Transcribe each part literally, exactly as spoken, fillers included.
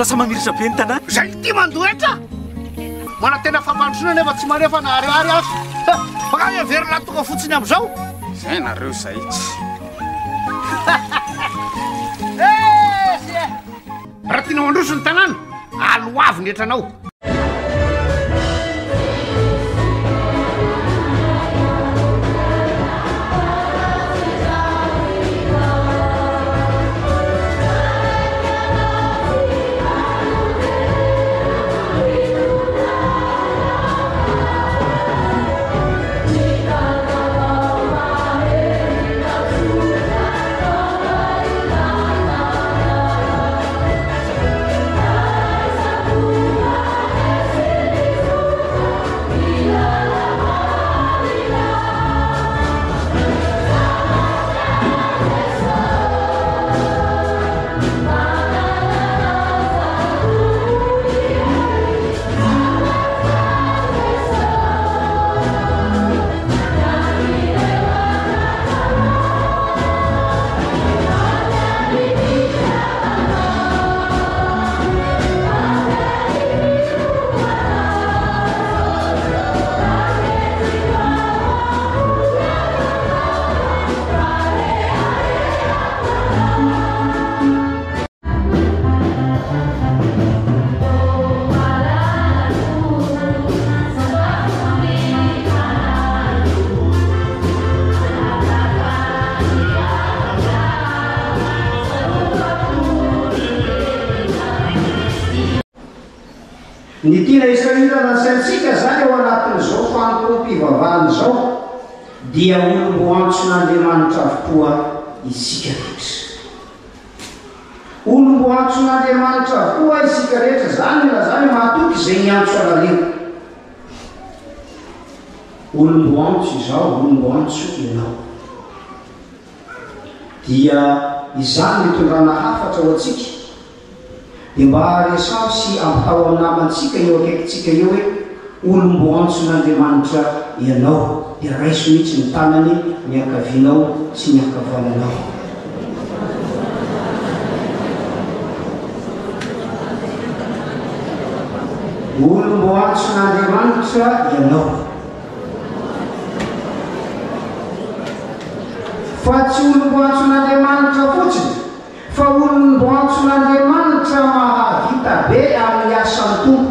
lasa mamiritra be ny tanàna zay ty mandoetra mana tena fampandrosoana nefa tsy manefa na ariary azy baka everona tonga fotsiny am'izao zay nareo zay tsy raha tianao androso ny tanàna aloavy ny etranao ny tiana isarirana saintsika zany ao anatin'izao fanompompivavahany zao dia olombo antson'andriamanitra avokoa isika rehetra olombo antson'andriamanitra avokoa isika rehetra zany na zany mahatoky zay niantso anareo olombo antso izao olombo antso ianao dia izany mitondrana hafatra ho atsika dia mba resao sy ampitao aminamantsika eo akaikitsika eo hoe olombo antson'andriamanitra ianao dia raiso mihitsy ny tanany miakavinao sy miakavananao olombo antson'andriamanitra ianao fa tsy olombo antson'andriamanitra fotsiny fa olombo antson'andriamanitra mahavita be amin'ny asan'ny tompo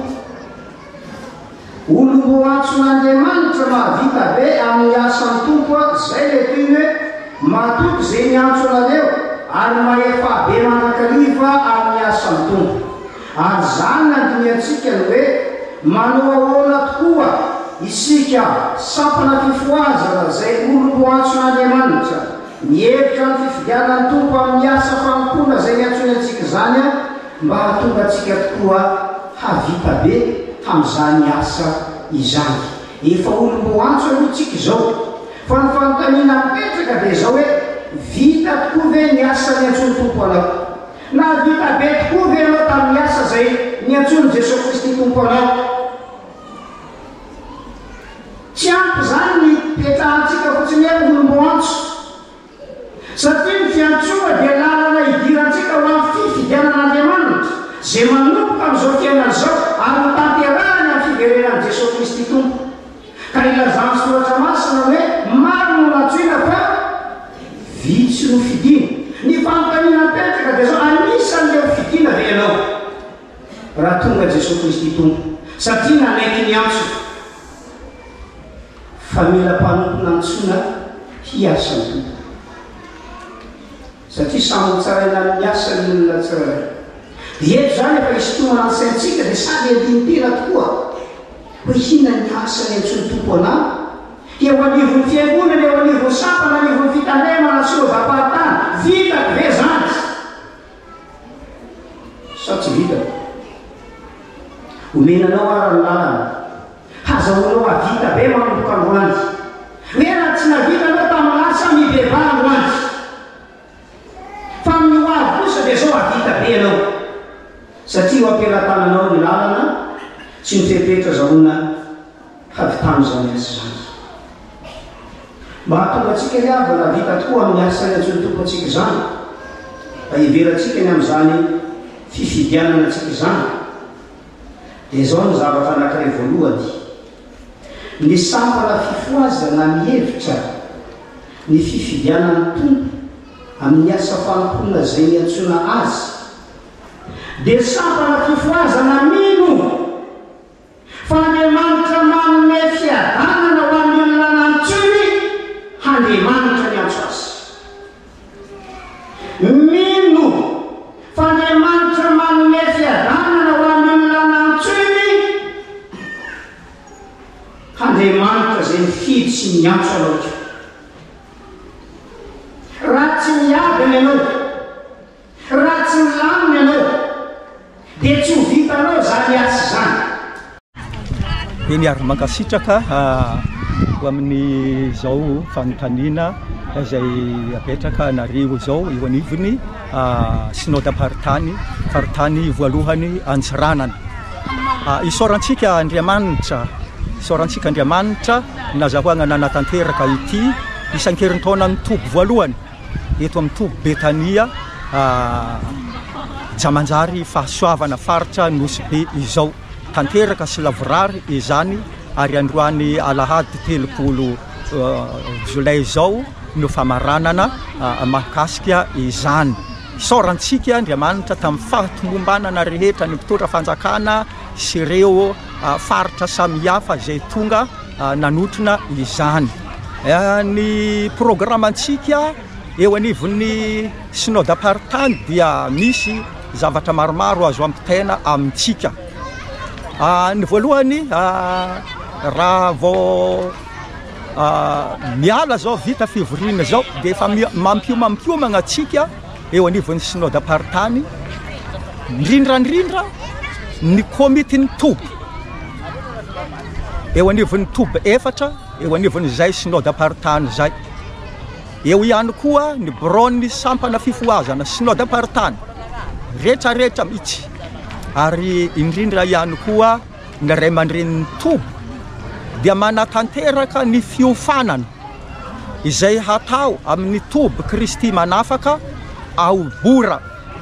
olombo antson'andriamanitra mahavita be amin'ny asan'ny tompo zay le toy hoe mahatoky zay niantso anareo ary mahefa be mandrakariva amin'ny asan'ny tompo ary zany nandiniantsika ny hoe manao ahoana tokoa isika sampana fifohazana zay olombo antson'andriamanitra mihevitra ny fifidianan'ny tompo amin'ny asa fanompoana zay niantsony antsika zany a mba hatonga atsika tokoa havita be ham'izany asa izany efa olombo antso alohantsika zao fa ny fanontaniana mipetraka dia zao hoe vita tokoa ve ny asa niantsony tompo anao na vita be tokoa ve anao tamin'ny asa zay niantsony jesosy kristy tompo anao tsy ampy zany ny petrahantsika fotsiny hoe olombo antso satria ny fiantsoa dia lalana idirantsika ho amin'ny fifidianan'andriamanitra zay manomboka amin'izao fiainana zao ary tanterahany amin'ny fiverenan'i jesosy kristy tompo ka ilazany soratra masina hoe maro no natsoina fa vitsy no fidina ny fanontaniana mipetraka dia zao anisan'leo fidina ve ianao raha tonga jesosy kristy tompo satria nanaiky niantso fa mila mpanompona antsoina hiasan'ny tompo satria samy tsaraina amin'ny asany olona tsirairay dia eto zany efa isotomana ny saintsika dia sady adinitena tokoa hoe hina ny asany antsony tompo anay dia ho anivon'ny fiangonana eo anivon'ny sampana anivon'ny fitandremana synodam-paritany vitako ve zany sa tsy vitako omenanao arany lalana hazahoanao avita be manomboka androany hoe raha tsy navita anao tamin'ny asa mibevana androany fa amin'ny hoavy kosa dia zao avita be anao satria ho ampilatananao ny lalana tsy mifepetra zahoana havitano zany asa zany mba hatonga atsika riavana vita tokoa amin'ny asany antsony tompo atsika zany mba hiveratsika ny amin'izany fifidianana antsika izany dia zao ny zavatra anankiray voalohany ny sampana fifohazana mihevitra ny fifidianan'ny tompo amin'ny asa fannompoana izay niantsoana azy dia sampana fifohazana mino fa Andriamanitra manome fiadanana ho amin'ny olona nantsoiny Andriamanitra niantso azy. Mino fa Andriamanitra manome fiadanana ho amin'ny olona nantsoiny Andriamanitra izay mifidy sy miantso anao. Raha tsy miadana ianao, raha tsy milamina ianao, dia tsy ho vitanao zany asa zany. Dia ny ary-mankasitraka ho amin'ny zao fanontaniana izay apetraka anareo zao eo anivon'ny Synodam-paritany, faritany voalohany antsiranana. Isaorantsika Andriamanitra, isaorantsika Andriamanitra nazahoana nanatanteraka ity isan-kerin-taona ny toby voalohany eto amin'ny toby Betania, Dzamandzar Fahasoavana faritra Nosy be izao. Tanteraka sy lavorary izany ary androany alahady telopolo jolay izao no famaranana mahakasika izany. Isaorantsika Andriamanitra tamin'ny fahatomombanana rehetra ny mpitondra fanjakana sy ireo faritra samihafa izay tonga nanotrona izany. Ny programantsika eo anivon'ny Synodam-paritany dia misy zavatra maromaro azo ampitaina amintsika. Ny voalohany raha vao miala zao vita fivoriana zao dia efa mampiomampiomagna atsika eo anivon'ny Synodam-paritany indrindrandrindra ny komitin'ny toby eo anivon'ny toby efatra eo anivon'izay Synodam-paritany zay. Eo ihany koa ny bureau-ny sampana fifohazana Synodam-paritany rehetra rehetra mihitsy. Ary indrindra ihany koa ny ray aman-drenin'ny toby dia manatanteraka ny fiofanana izay hatao amin'ny toby Kristy manafaka ao bora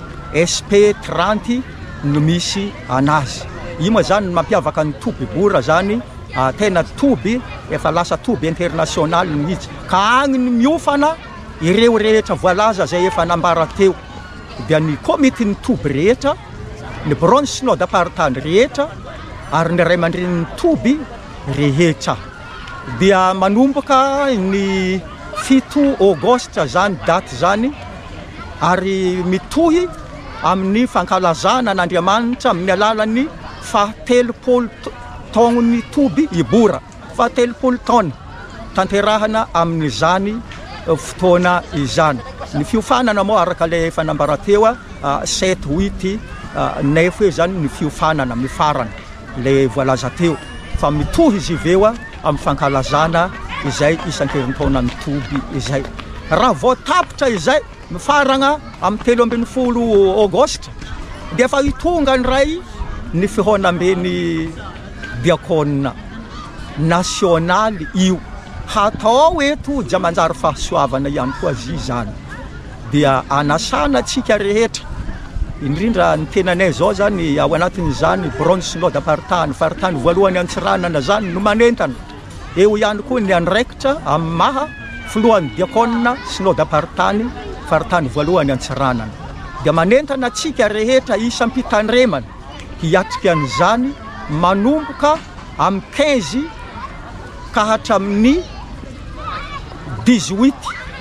S P trente no misy anazy. Io moa zany ny mampiavaka ny toby bora zany tena toby efa lasa toby international mihitsy ka agny ny miofana ireo rehetra voalaza zay efa nambara teo. Dia ny komitin'ny toby rehetra, ny bureau-ny Synodam-paritany rehetra ary ny ray aman-drenin'ny toby rehetra dia manomboka ny fito aogositra zany daty zany ary mitohy amin'ny fankalazana an'Andriamanitra amin'ny alalan'ny fahatelopolo taon'ny toby ibora, fahatelopolo taona tanterahana amin'izany fotoana izany. Ny fiofanana moa araka le efa nambara teo sept huit neuf zany ny fiofanana mifarana le voalaza teo fa mitohy izy iveo amin'ny fankalazana izay isan-kerin-taona ny toby izay. Raha vao tapitra izay mifarana amin'ny telo ambin'ny folo aogositra dia efa hitonga ny ray ny fihonam-beny diakona nasionaly io hatao eto Dzamandzar Fahasoavana ihany koa zy zany. Dia anasana tsika rehetra indrindra ny tenanay zao zany ao anatin'izany bureau-ny Synodam-paritany faritany voalohany antsiranana zany no manentana. Eo ihany koa ny andraikitra amin'ny maha filohan'ny diakona Synodam-paritany faritany voalohany antsiranana. Dia manentana tsika rehetra isam-pitandremana hiatrika an'izany manomboka amin'ny quinze ka hatramin'ny dix-huit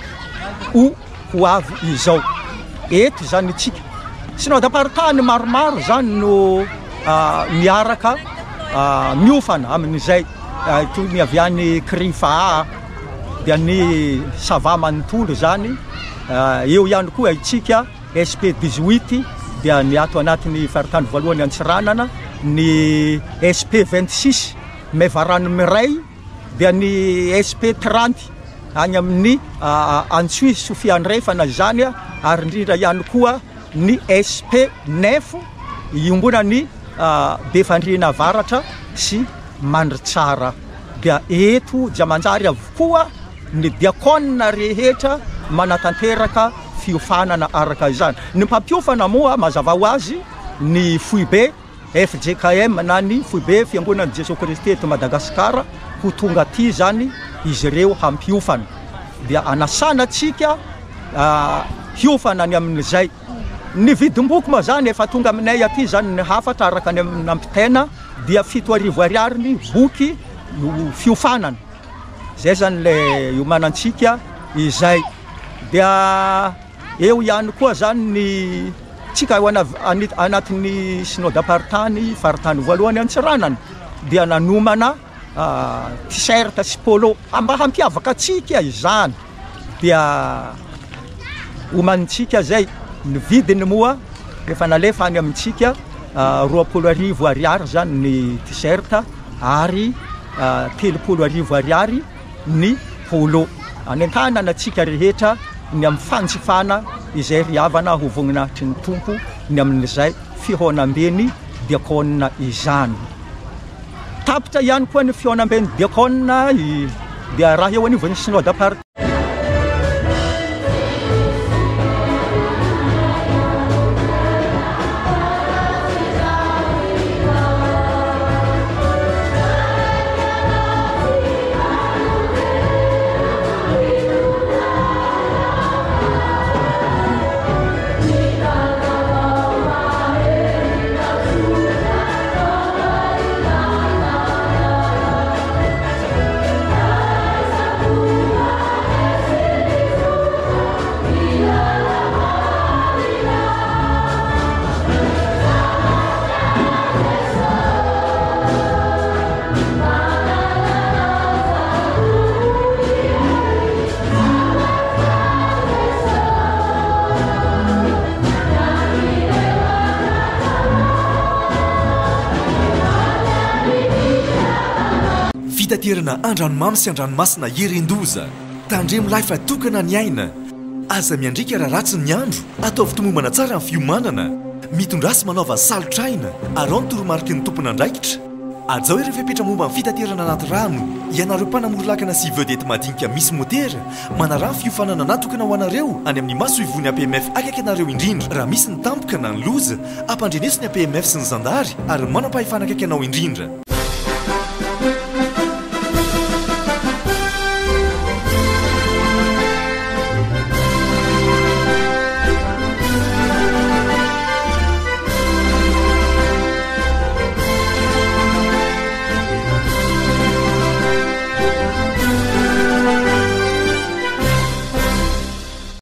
o ho avy izao. Eto zany tsika Synodam-paritany maromaro zany no miaraka miofana amin'izay toy ny avy any krifa dia ny sava manontolo zany. Eo ihany koa itsika S P dix-huit dia ny ato anatin'ny faritany voalohany antsiranana, ny S P vingt-six mevarano miray dia ny S P trente any amin'ny antsoy sofiandrefana zany ary indrindra ihany koa ny S P neuf iombona ny befandriana avaratra sy mandritsara. Dia eto Dzamandzar avokoa ny diakona rehetra manatanteraka fiofanana araka izany. Ny mpampiofana moa mazava ho azy ny foibe F J K M na ny foibe fiangonan'i Jesosy Kristy eto Madagasikara ho tonga aty zany izy ireo hampiofana dia anasana atsika hiofana ny amin'izay ny vidim-boky ma zany efa tonga aminay aty zany ny hafatra araka ny ampitena dia fito arivo ariary ny boky fiofanana zay zany le iomanantsika izay dia eo ihany koa zany ny tsika anatin'ny Synodam-paritany faritany voalohany antsiranana dia nanomana t-shirt sy polo mba hampiavaka atsika izany dia omanitsika zay ny vidiny moa efa nalefa any amintsika roapolo arivo ariary zany ny t-shirt ary telopolo arivo ariary ny polo anentanana atsika rehetra ny amin'ny fanjifana izay riavana ho voninahitry ny tompo ny amin'izay fihoanambeny diakona izany tapitra ihany koa ny fihoanambeny diakona dia raha eo anivon'ny Synodam-paritany fitaterana andranomamy sy andranomasina herendoza tandremo lahy fa tokana ny aina aza miandrika raha ratsy ny andro atao fitomombana tsara amin'ny fiomanana mitondrasy manaova salotraina arao ny toromarika ny tompona andraikitra azao ireo fepetra momba amin'ny fitaterana anaty rano ianareo mpanamory-lakana sy vedety madinika misy motera manarano fiofanana natokana ho anareo any amin'ny maso ivony A P M F akaiky anareo indrindra raha misy ny tampoka na ny loza ampandrenesony A P M F sy ny zandary ary manam-pahefana akaiky anao indrindra